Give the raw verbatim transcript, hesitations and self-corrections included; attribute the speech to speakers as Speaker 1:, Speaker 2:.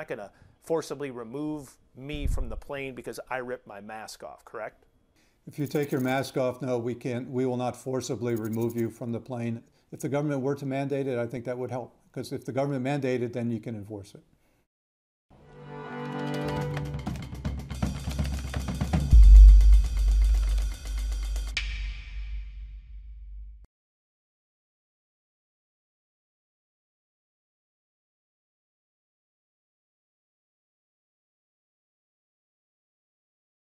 Speaker 1: not going to forcibly remove me from the plane because I ripped my mask off, correct?
Speaker 2: If you take your mask off, no, we can't, we will not forcibly remove you from the plane. If the government were to mandate it, I think that would help. Because if the government mandated, then you can enforce it.